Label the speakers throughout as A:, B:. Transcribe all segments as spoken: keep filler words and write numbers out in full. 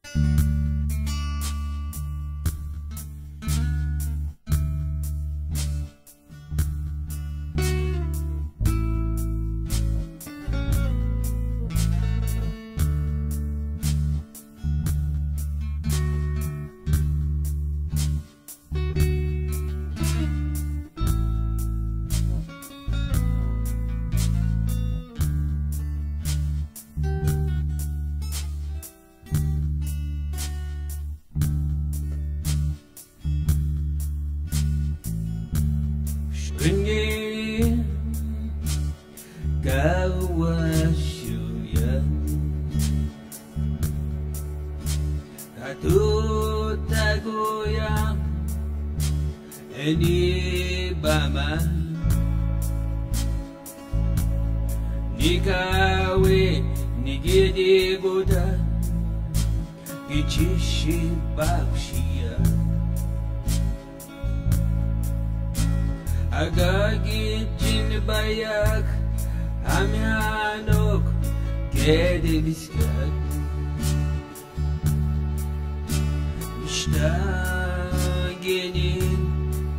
A: Waciwiian Kitotakan de Manawan Nikawe nigede goda Gichishi Baushia Agagi jin bayak Amyanok kede biskat Mishtagenin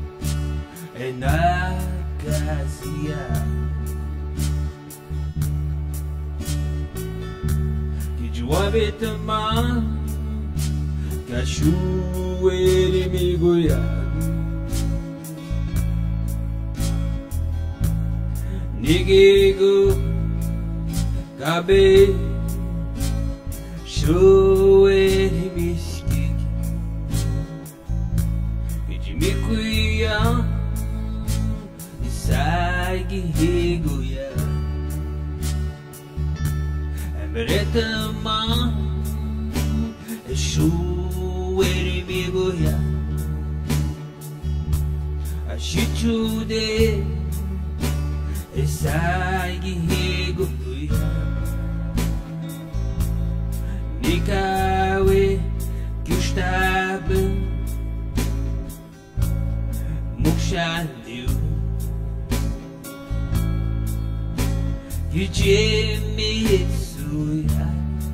A: enakasia Kijuabetama Kashuere migoya Nigego Kabe Shoere miskik Kijimikuya Isagi higoya Emretama Shoere migoya Ashichude Esagi higoya Nikawe Kishtaben Mukshaliu Kijimitsuya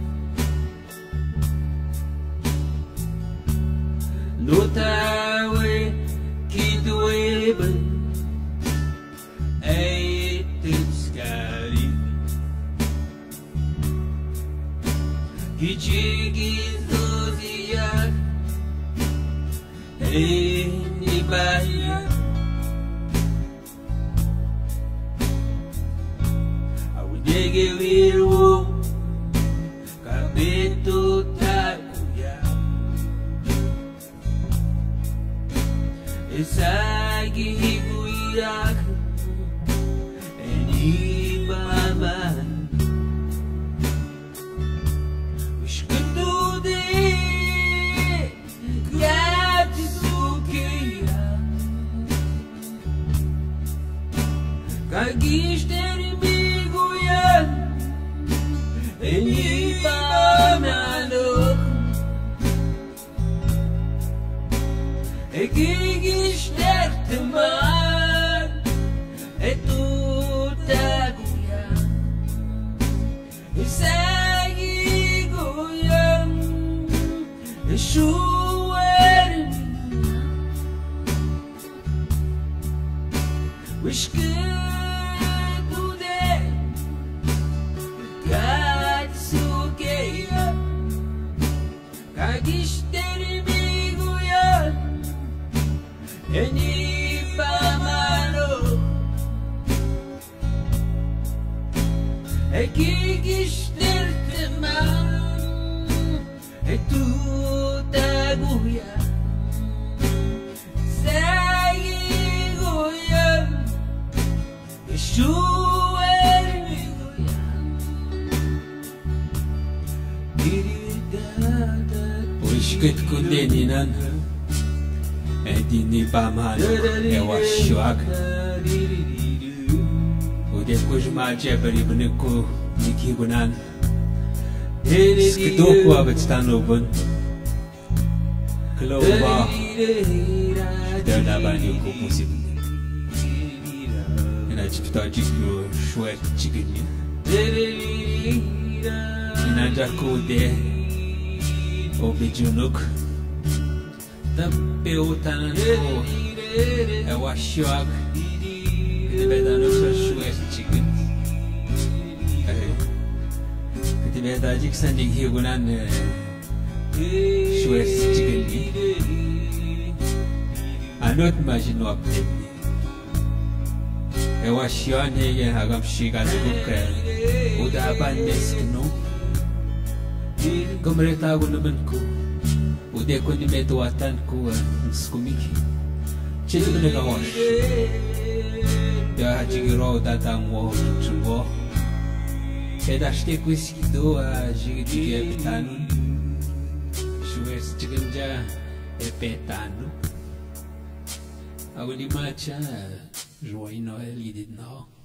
A: Notawe Kidweben Kichigizozia Enibaya Awudege wirwo Kabeto takuya Esagi higuyak Enibama Kagishterimigoyan Enibamano Ekigishterteman Etutaguyan Esagigoyan Eshueren Wishke Kagishterimigoyan Enibamano Ekigishterteman Etutaguyan Sagigoyan Eshuermigoyan Wishkit kundeninan Edini Baman Ewashuak Udekushma Jebri Buniku Nikigunan Skidoku Abetstanobun Klova Dernabani Kumusib And I just thought you were shwek chicken. Inajaku de Obidjunuk Tapeutan e Waciwiian Kitibedano sa Suez chicken Kitibeda jik sandig higunan Suez chicken Anot imagine what e Waciwiian ye hagam shigan cook Udaban deskno Gomreta ko naman ko Ude ko ni metuatan ko Skumiki Chito ko nagawash Ya hajigiro tatang mo Chungo Keda shte ko iskido Jigiti epitano Suez chiganja Epetano Ako ni macha Joy Noel idid na